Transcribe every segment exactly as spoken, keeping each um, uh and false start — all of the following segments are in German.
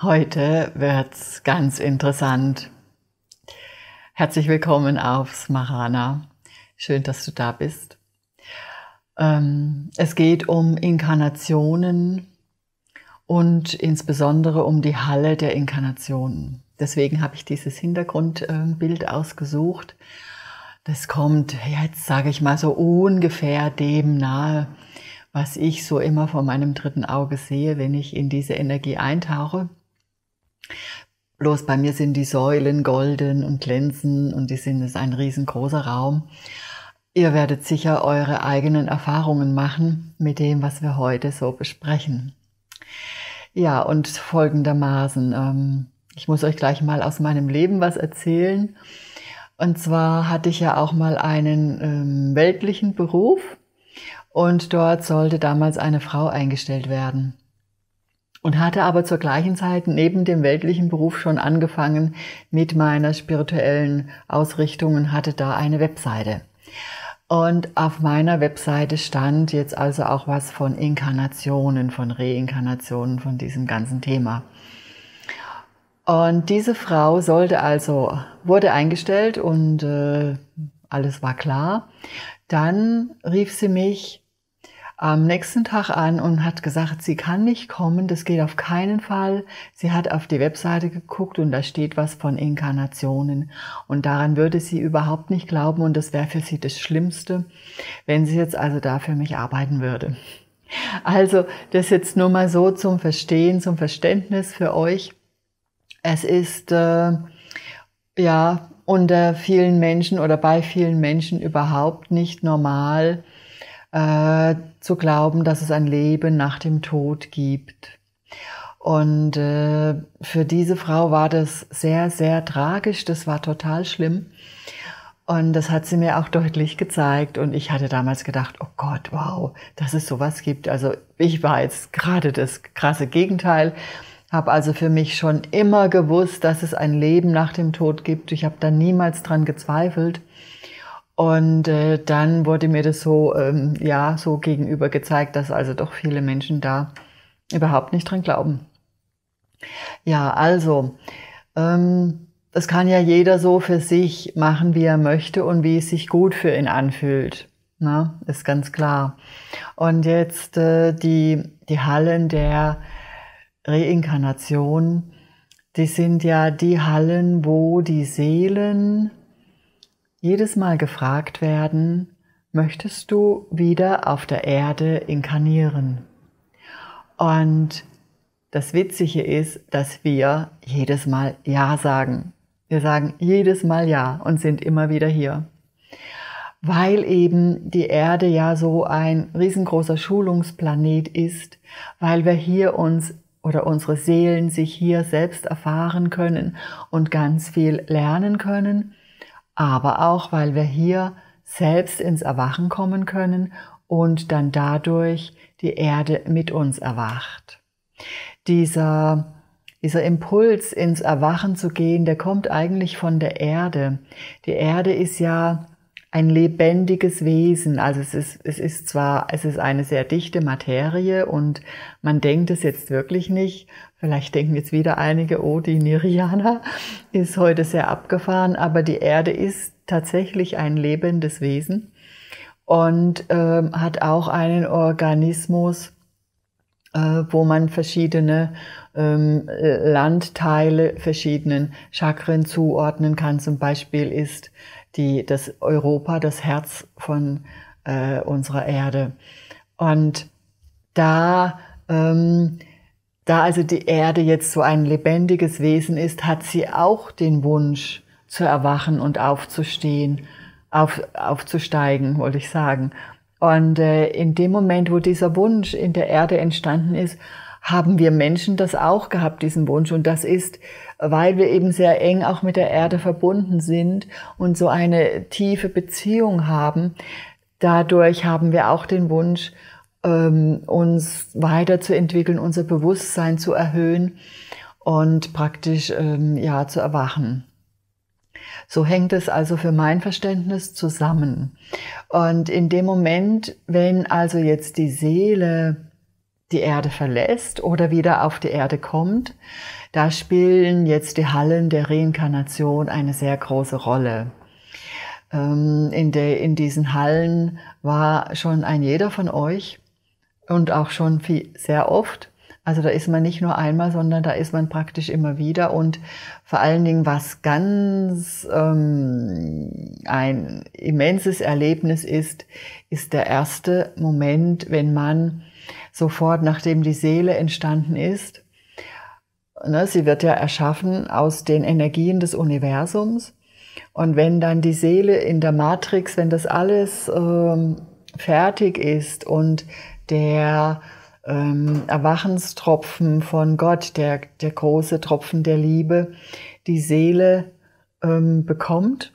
Heute wird's ganz interessant. Herzlich willkommen auf Smarana. Schön, dass du da bist. Ähm, es geht um Inkarnationen und insbesondere um die Halle der Inkarnationen. Deswegen habe ich dieses Hintergrundbild ausgesucht. Das kommt, jetzt sage ich mal so ungefähr dem nahe, was ich so immer vor meinem dritten Auge sehe, wenn ich in diese Energie eintauche. Bloß bei mir sind die Säulen golden und glänzen und die sind es ein riesengroßer Raum. Ihr werdet sicher eure eigenen Erfahrungen machen mit dem, was wir heute so besprechen. Ja, und folgendermaßen, ähm, ich muss euch gleich mal aus meinem Leben was erzählen. Und zwar hatte ich ja auch mal einen ähm, weltlichen Beruf und dort sollte damals eine Frau eingestellt werden. Und hatte aber zur gleichen Zeit neben dem weltlichen Beruf schon angefangen mit meiner spirituellen Ausrichtung und hatte da eine Webseite. Und auf meiner Webseite stand jetzt also auch was von Inkarnationen, von Reinkarnationen, von diesem ganzen Thema. Und diese Frau sollte also, wurde eingestellt und äh, alles war klar. Dann rief sie mich am nächsten Tag an und hat gesagt, sie kann nicht kommen, das geht auf keinen Fall. Sie hat auf die Webseite geguckt und da steht was von Inkarnationen und daran würde sie überhaupt nicht glauben und das wäre für sie das Schlimmste, wenn sie jetzt also da für mich arbeiten würde. Also das jetzt nur mal so zum Verstehen, zum Verständnis für euch. Es ist äh, ja unter vielen Menschen oder bei vielen Menschen überhaupt nicht normal, Äh, zu glauben, dass es ein Leben nach dem Tod gibt. Und äh, für diese Frau war das sehr, sehr tragisch, das war total schlimm. Und das hat sie mir auch deutlich gezeigt. Und ich hatte damals gedacht, oh Gott, wow, dass es sowas gibt. Also ich war jetzt gerade das krasse Gegenteil, habe also für mich schon immer gewusst, dass es ein Leben nach dem Tod gibt. Ich habe da niemals dran gezweifelt. Und äh, dann wurde mir das so, ähm, ja, so gegenüber gezeigt, dass also doch viele Menschen da überhaupt nicht dran glauben. Ja, also, ähm, das kann ja jeder so für sich machen, wie er möchte und wie es sich gut für ihn anfühlt. Na, ist ganz klar. Und jetzt äh, die, die Hallen der Reinkarnation, die sind ja die Hallen, wo die Seelen jedes Mal gefragt werden, möchtest du wieder auf der Erde inkarnieren? Und das Witzige ist, dass wir jedes Mal Ja sagen. Wir sagen jedes Mal Ja und sind immer wieder hier. Weil eben die Erde ja so ein riesengroßer Schulungsplanet ist, weil wir hier uns oder unsere Seelen sich hier selbst erfahren können und ganz viel lernen können, aber auch, weil wir hier selbst ins Erwachen kommen können und dann dadurch die Erde mit uns erwacht. Dieser, dieser Impuls, ins Erwachen zu gehen, der kommt eigentlich von der Erde. Die Erde ist ja ein lebendiges Wesen, also es ist, es ist zwar, es ist eine sehr dichte Materie und man denkt es jetzt wirklich nicht, vielleicht denken jetzt wieder einige, oh, die Nirjana ist heute sehr abgefahren, aber die Erde ist tatsächlich ein lebendes Wesen und ähm, hat auch einen Organismus, äh, wo man verschiedene ähm, Landteile verschiedenen Chakren zuordnen kann. Zum Beispiel ist die, das Europa das Herz von äh, unserer Erde. Und da, ähm, da also die Erde jetzt so ein lebendiges Wesen ist, hat sie auch den Wunsch zu erwachen und aufzustehen, auf, aufzusteigen, wollte ich sagen. Und äh, in dem Moment, wo dieser Wunsch in der Erde entstanden ist, haben wir Menschen das auch gehabt, diesen Wunsch. Und das ist, weil wir eben sehr eng auch mit der Erde verbunden sind und so eine tiefe Beziehung haben. Dadurch haben wir auch den Wunsch, uns weiterzuentwickeln, unser Bewusstsein zu erhöhen und praktisch ja, zu erwachen. So hängt es also für mein Verständnis zusammen. Und in dem Moment, wenn also jetzt die Seele die Erde verlässt oder wieder auf die Erde kommt, da spielen jetzt die Hallen der Reinkarnation eine sehr große Rolle. In, der, in diesen Hallen war schon ein jeder von euch und auch schon viel, sehr oft. Also da ist man nicht nur einmal, sondern da ist man praktisch immer wieder. Und vor allen Dingen, was ganz ähm, ein immenses Erlebnis ist, ist der erste Moment, wenn man sofort, nachdem die Seele entstanden ist, ne, sie wird ja erschaffen aus den Energien des Universums. Und wenn dann die Seele in der Matrix, wenn das alles ähm, fertig ist und der ähm, Erwachenstropfen von Gott, der, der große Tropfen der Liebe, die Seele ähm, bekommt,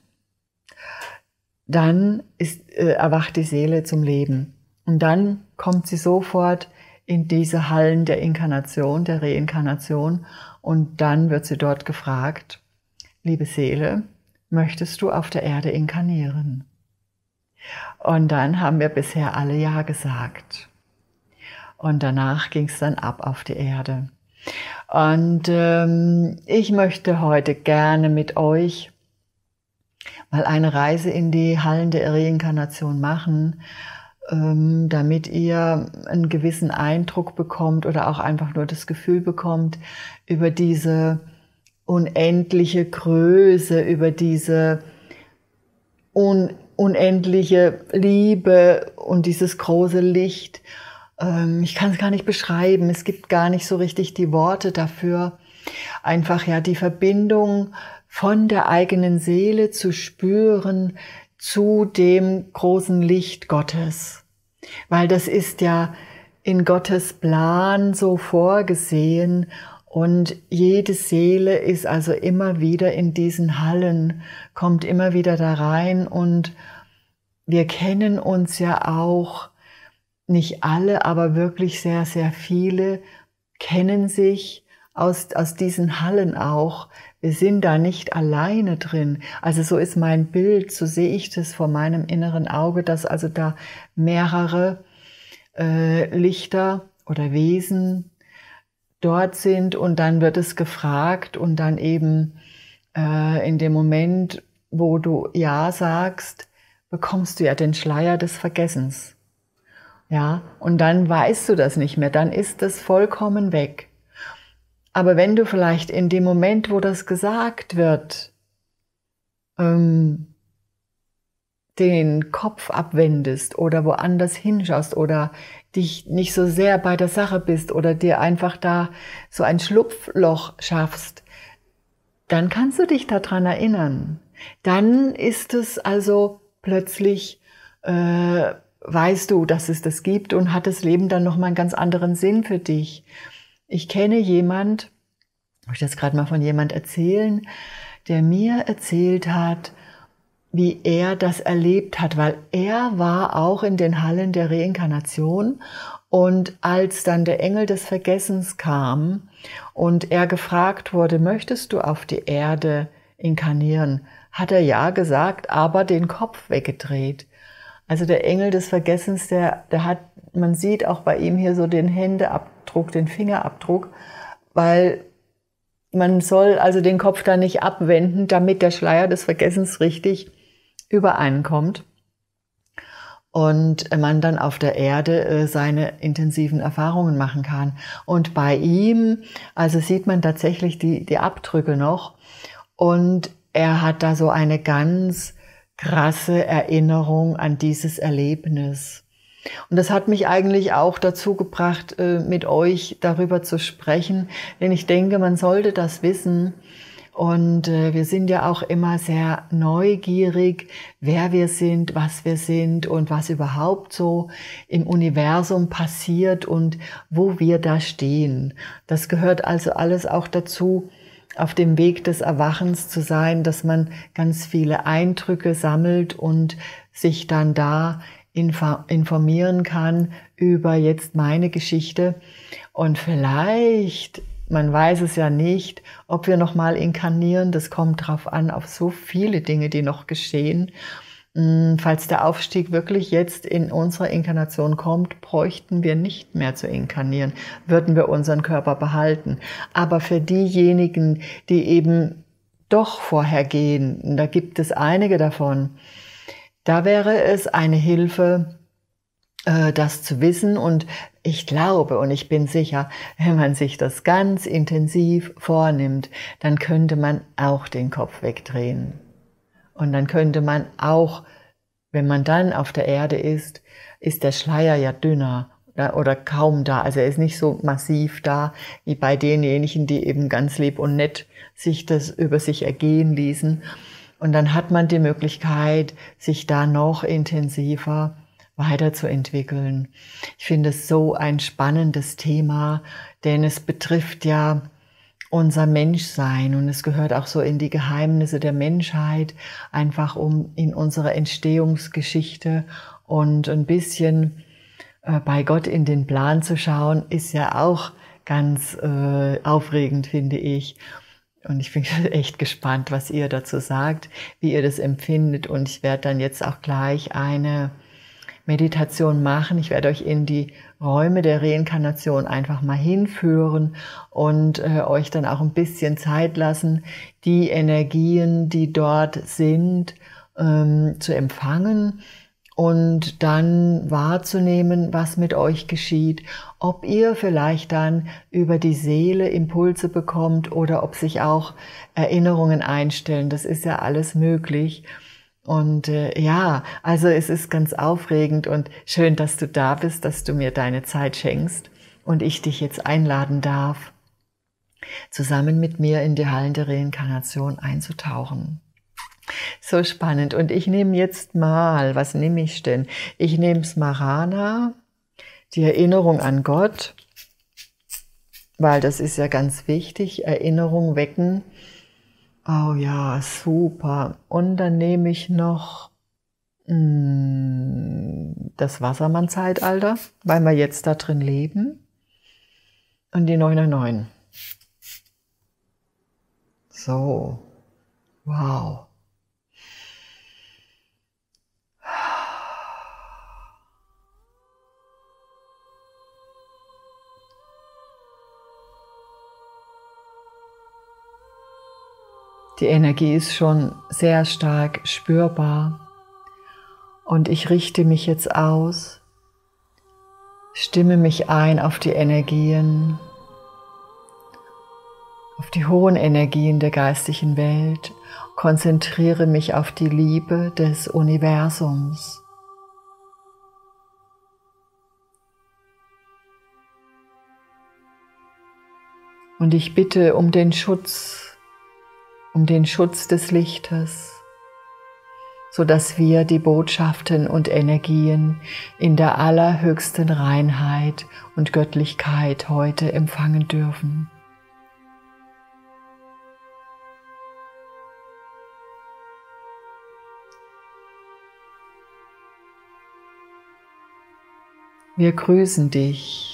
dann ist, äh, erwacht die Seele zum Leben. Und dann kommt sie sofort in diese Hallen der Inkarnation, der Reinkarnation, und dann wird sie dort gefragt, liebe Seele, möchtest du auf der Erde inkarnieren? Und dann haben wir bisher alle Ja gesagt. Und danach ging es dann ab auf die Erde. Und ähm, ich möchte heute gerne mit euch mal eine Reise in die Hallen der Reinkarnation machen, ähm, damit ihr einen gewissen Eindruck bekommt oder auch einfach nur das Gefühl bekommt über diese unendliche Größe, über diese un unendliche Liebe und dieses große Licht. Ähm, ich kann es gar nicht beschreiben, es gibt gar nicht so richtig die Worte dafür. Einfach ja die Verbindung von der eigenen Seele zu spüren zu dem großen Licht Gottes. Weil das ist ja in Gottes Plan so vorgesehen. Und jede Seele ist also immer wieder in diesen Hallen, kommt immer wieder da rein. Und wir kennen uns ja auch, nicht alle, aber wirklich sehr, sehr viele kennen sich aus, aus diesen Hallen auch. Wir sind da nicht alleine drin. Also so ist mein Bild, so sehe ich das vor meinem inneren Auge, dass also da mehrere äh, Lichter oder Wesen dort sind und dann wird es gefragt und dann eben äh, in dem Moment, wo du Ja sagst, bekommst du ja den Schleier des Vergessens. Ja, und dann weißt du das nicht mehr, dann ist das vollkommen weg. Aber wenn du vielleicht in dem Moment, wo das gesagt wird, ähm, den Kopf abwendest oder woanders hinschaust oder dich nicht so sehr bei der Sache bist oder dir einfach da so ein Schlupfloch schaffst, dann kannst du dich daran erinnern. Dann ist es also plötzlich, äh, weißt du, dass es das gibt und hat das Leben dann nochmal einen ganz anderen Sinn für dich. Ich kenne jemand, ich möchte jetzt gerade mal von jemand erzählen, der mir erzählt hat, wie er das erlebt hat, weil er war auch in den Hallen der Reinkarnation und als dann der Engel des Vergessens kam und er gefragt wurde, möchtest du auf die Erde inkarnieren, hat er ja gesagt, aber den Kopf weggedreht. Also der Engel des Vergessens, der, der hat, man sieht auch bei ihm hier so den Händeabdruck, den Fingerabdruck, weil man soll also den Kopf da nicht abwenden, damit der Schleier des Vergessens richtig übereinkommt und man dann auf der Erde seine intensiven Erfahrungen machen kann. Und bei ihm, also sieht man tatsächlich die, die Abdrücke noch und er hat da so eine ganz krasse Erinnerung an dieses Erlebnis. Und das hat mich eigentlich auch dazu gebracht, mit euch darüber zu sprechen, denn ich denke, man sollte das wissen. Und wir sind ja auch immer sehr neugierig, wer wir sind, was wir sind und was überhaupt so im Universum passiert und wo wir da stehen. Das gehört also alles auch dazu, auf dem Weg des Erwachens zu sein, dass man ganz viele Eindrücke sammelt und sich dann da informieren kann über jetzt meine Geschichte und vielleicht, man weiß es ja nicht, ob wir nochmal inkarnieren, das kommt drauf an, auf so viele Dinge, die noch geschehen. falls der Aufstieg wirklich jetzt in unserer Inkarnation kommt, bräuchten wir nicht mehr zu inkarnieren, würden wir unseren Körper behalten. Aber für diejenigen, die eben doch vorher gehen, da gibt es einige davon, da wäre es eine Hilfe, das zu wissen. Und ich glaube und ich bin sicher, wenn man sich das ganz intensiv vornimmt, dann könnte man auch den Kopf wegdrehen. Und dann könnte man auch, wenn man dann auf der Erde ist, ist der Schleier ja dünner oder kaum da. Also er ist nicht so massiv da wie bei denjenigen, die eben ganz lieb und nett sich das über sich ergehen ließen. Und dann hat man die Möglichkeit, sich da noch intensiver weiterzuentwickeln. Ich finde es so ein spannendes Thema, denn es betrifft ja unser Menschsein und es gehört auch so in die Geheimnisse der Menschheit, einfach um in unsere Entstehungsgeschichte und ein bisschen äh, bei Gott in den Plan zu schauen, ist ja auch ganz äh, aufregend, finde ich. Und ich bin echt gespannt, was ihr dazu sagt, wie ihr das empfindet. Und ich werde dann jetzt auch gleich eine Meditation machen. Ich werde euch in die Räume der Reinkarnation einfach mal hinführen und äh, euch dann auch ein bisschen Zeit lassen, die Energien, die dort sind, ähm, zu empfangen und dann wahrzunehmen, was mit euch geschieht, ob ihr vielleicht dann über die Seele Impulse bekommt oder ob sich auch Erinnerungen einstellen. Das ist ja alles möglich. Und äh, ja, also es ist ganz aufregend und schön, dass du da bist, dass du mir deine Zeit schenkst und ich dich jetzt einladen darf, zusammen mit mir in die Hallen der Reinkarnation einzutauchen. So spannend. Und ich nehme jetzt mal, was nehme ich denn? Ich nehme Smarana, die Erinnerung an Gott, weil das ist ja ganz wichtig, Erinnerung wecken. Oh ja, super. Und dann nehme ich noch mh, das Wassermann-Zeitalter, weil wir jetzt da drin leben. Und die neun neun neun. So, wow. Die Energie ist schon sehr stark spürbar und ich richte mich jetzt aus, stimme mich ein auf die Energien, auf die hohen Energien der geistigen Welt, konzentriere mich auf die Liebe des Universums. Und ich bitte um den Schutz um den Schutz des Lichtes, so dass wir die Botschaften und Energien in der allerhöchsten Reinheit und Göttlichkeit heute empfangen dürfen. Wir grüßen dich.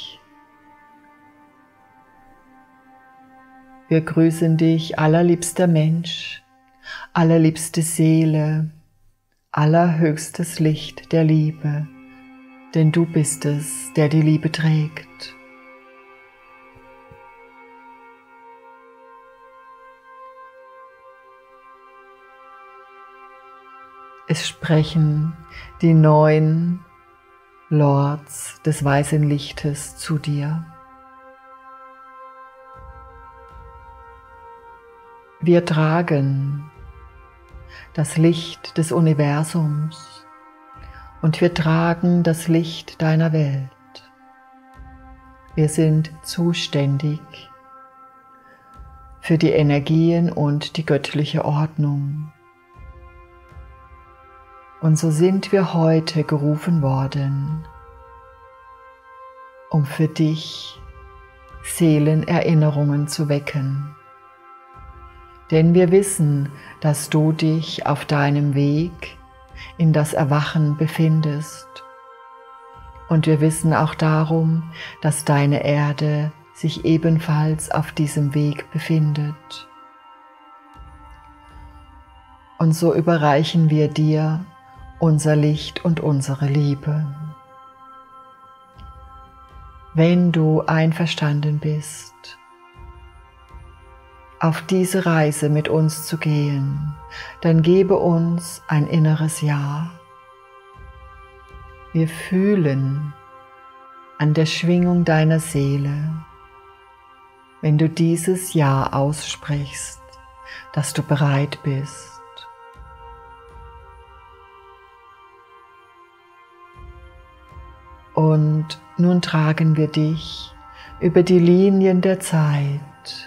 Wir grüßen dich, allerliebster Mensch, allerliebste Seele, allerhöchstes Licht der Liebe, denn du bist es, der die Liebe trägt. Es sprechen die neun Lords des weißen Lichtes zu dir. Wir tragen das Licht des Universums und wir tragen das Licht deiner Welt. Wir sind zuständig für die Energien und die göttliche Ordnung. Und so sind wir heute gerufen worden, um für dich Seelenerinnerungen zu wecken. Denn wir wissen, dass du dich auf deinem Weg in das Erwachen befindest. Und wir wissen auch darum, dass deine Erde sich ebenfalls auf diesem Weg befindet. Und so überreichen wir dir unser Licht und unsere Liebe. Wenn du einverstanden bist, auf diese Reise mit uns zu gehen, dann gebe uns ein inneres Ja. Wir fühlen an der Schwingung deiner Seele, wenn du dieses Ja aussprichst, dass du bereit bist. Und nun tragen wir dich über die Linien der Zeit,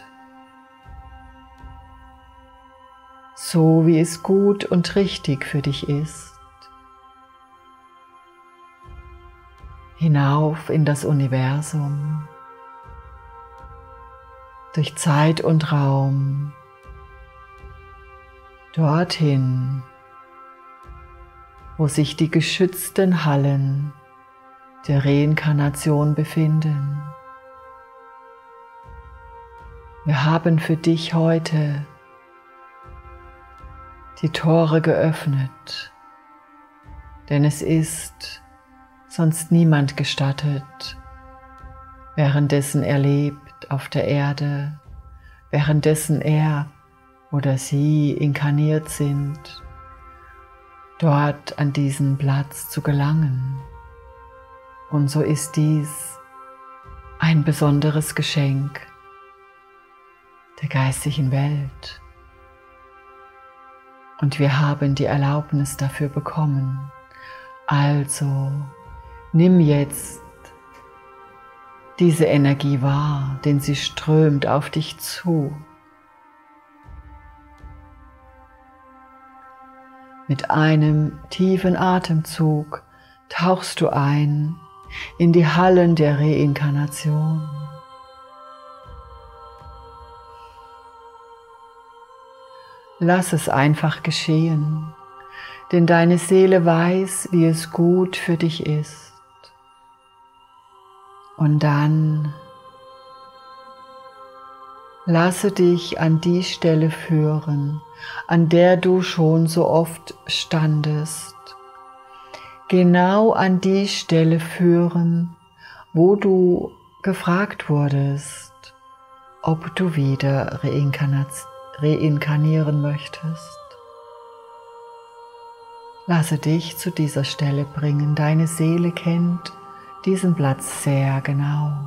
so wie es gut und richtig für dich ist, hinauf in das Universum, durch Zeit und Raum, dorthin, wo sich die geschützten Hallen der Reinkarnation befinden. Wir haben für dich heute die Tore geöffnet, denn es ist sonst niemand gestattet, währenddessen er lebt auf der Erde, währenddessen er oder sie inkarniert sind, dort an diesen Platz zu gelangen. Und so ist dies ein besonderes Geschenk der geistigen Welt. Und wir haben die Erlaubnis dafür bekommen. Also nimm jetzt diese Energie wahr, denn sie strömt auf dich zu. Mit einem tiefen Atemzug tauchst du ein in die Hallen der Reinkarnation. Lass es einfach geschehen, denn deine Seele weiß, wie es gut für dich ist. Und dann lasse dich an die Stelle führen, an der du schon so oft standest. Genau an die Stelle führen, wo du gefragt wurdest, ob du wieder reinkarnieren möchtest. Lasse dich zu dieser Stelle bringen. Deine Seele kennt diesen Platz sehr genau.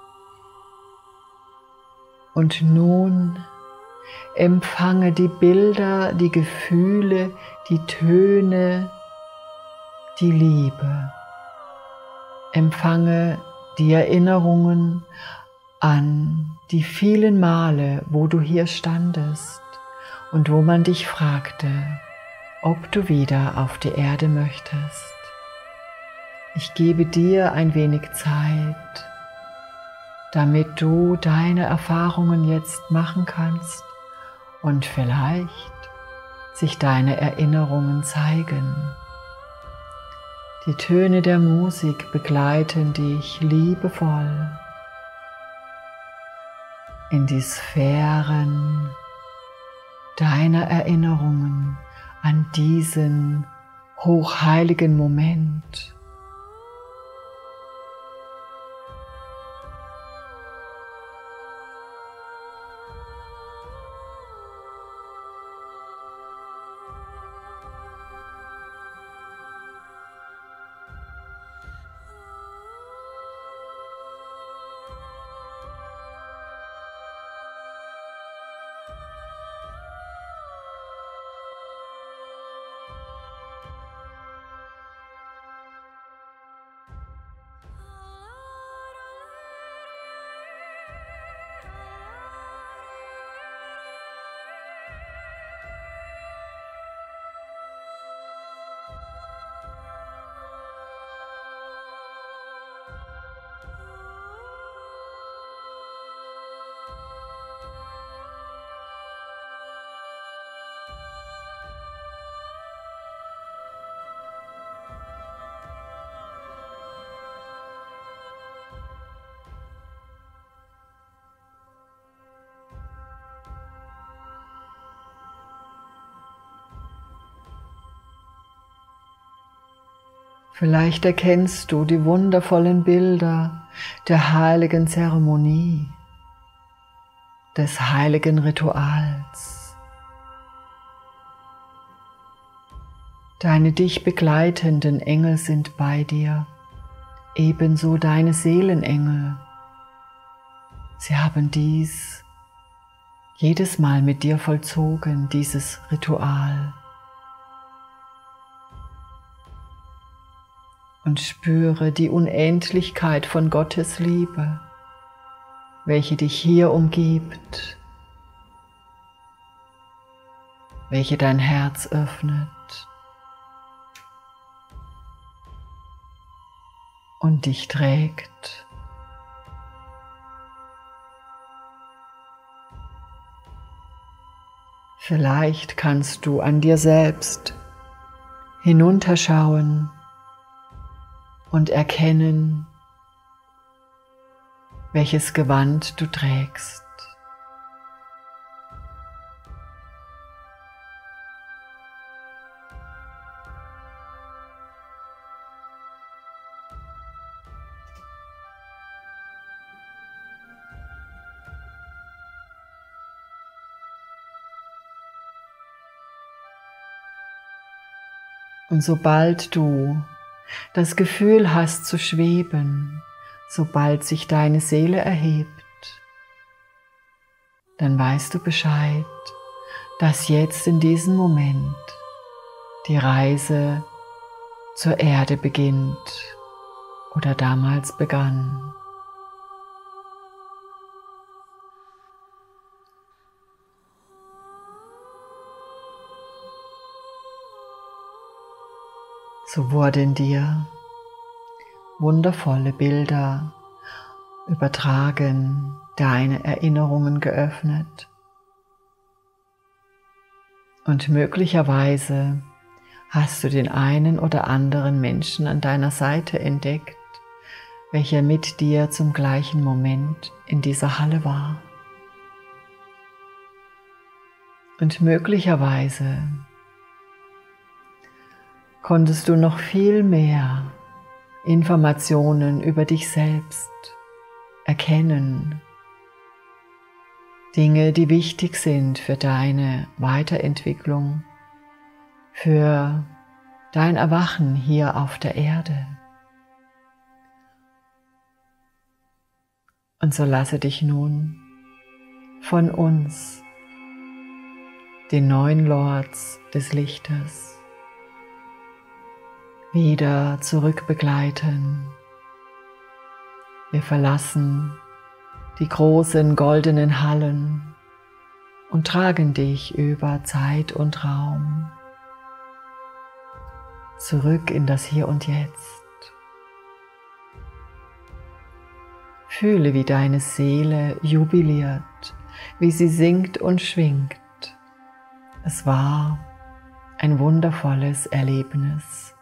Und nun empfange die Bilder, die Gefühle, die Töne, die Liebe. Empfange die Erinnerungen an die vielen Male, wo du hier standest und wo man dich fragte, ob du wieder auf die Erde möchtest. Ich gebe dir ein wenig Zeit, damit du deine Erfahrungen jetzt machen kannst und vielleicht sich deine Erinnerungen zeigen. Die Töne der Musik begleiten dich liebevoll in die Sphären deiner Erinnerungen an diesen hochheiligen Moment. Vielleicht erkennst du die wundervollen Bilder der heiligen Zeremonie, des heiligen Rituals. Deine dich begleitenden Engel sind bei dir, ebenso deine Seelenengel. Sie haben dies jedes Mal mit dir vollzogen, dieses Ritual. Und spüre die Unendlichkeit von Gottes Liebe, welche dich hier umgibt, welche dein Herz öffnet und dich trägt. Vielleicht kannst du an dir selbst hinunterschauen und erkennen, welches Gewand du trägst. Und sobald du das Gefühl hast zu schweben, sobald sich deine Seele erhebt, dann weißt du Bescheid, dass jetzt in diesem Moment die Reise zur Erde beginnt oder damals begann. So wurden dir wundervolle Bilder übertragen, deine Erinnerungen geöffnet und möglicherweise hast du den einen oder anderen Menschen an deiner Seite entdeckt, welcher mit dir zum gleichen Moment in dieser Halle war. Und möglicherweise konntest du noch viel mehr Informationen über dich selbst erkennen. Dinge, die wichtig sind für deine Weiterentwicklung, für dein Erwachen hier auf der Erde. Und so lasse dich nun von uns, den neuen Lords des Lichtes, wieder zurückbegleiten. Wir verlassen die großen goldenen Hallen und tragen dich über Zeit und Raum zurück in das Hier und Jetzt. Fühle, wie deine Seele jubiliert, wie sie singt und schwingt. Es war ein wundervolles Erlebnis.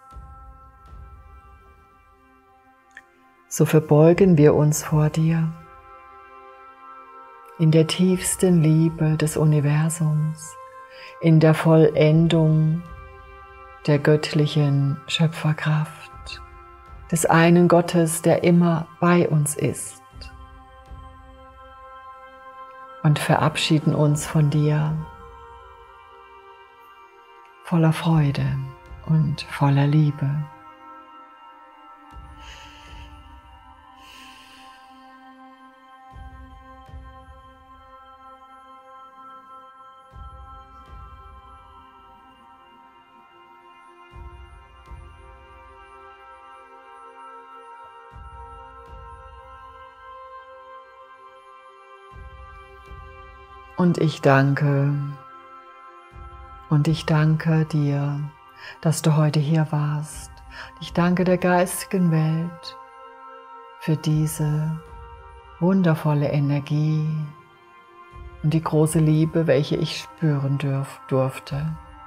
So verbeugen wir uns vor dir in der tiefsten Liebe des Universums, in der Vollendung der göttlichen Schöpferkraft, des einen Gottes, der immer bei uns ist, und verabschieden uns von dir voller Freude und voller Liebe. Und ich danke, und ich danke dir, dass du heute hier warst. Ich danke der geistigen Welt für diese wundervolle Energie und die große Liebe, welche ich spüren dürf, durfte.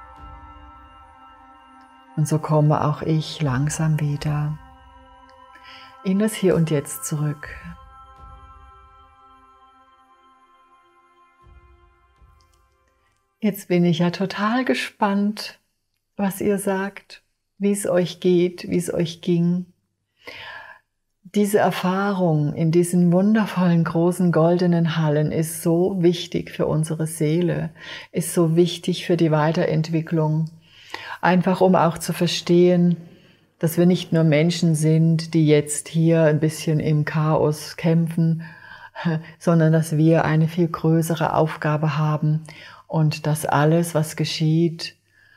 Und so komme auch ich langsam wieder in das Hier und Jetzt zurück. Jetzt bin ich ja total gespannt, was ihr sagt. wie es euch geht, wie es euch ging. Diese Erfahrung in diesen wundervollen, großen, goldenen Hallen ist so wichtig für unsere Seele, ist so wichtig für die Weiterentwicklung. Einfach um auch zu verstehen, dass wir nicht nur Menschen sind, die jetzt hier ein bisschen im Chaos kämpfen, sondern dass wir eine viel größere Aufgabe haben und dass alles, was geschieht,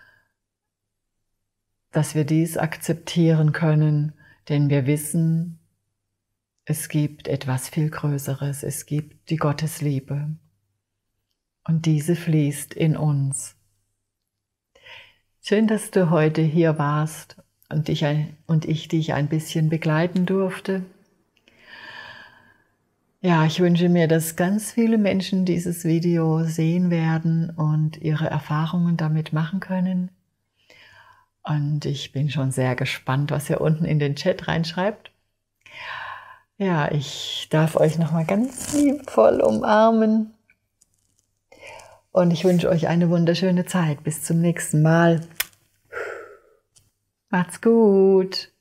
dass wir dies akzeptieren können, denn wir wissen, es gibt etwas viel Größeres, es gibt die Gottesliebe und diese fließt in uns. Schön, dass du heute hier warst und ich, ein, und ich dich ein bisschen begleiten durfte. Ja, ich wünsche mir, dass ganz viele Menschen dieses Video sehen werden und ihre Erfahrungen damit machen können. Und ich bin schon sehr gespannt, was ihr unten in den Chat reinschreibt. Ja, ich darf euch nochmal ganz liebevoll umarmen. Und ich wünsche euch eine wunderschöne Zeit. Bis zum nächsten Mal. Macht's gut.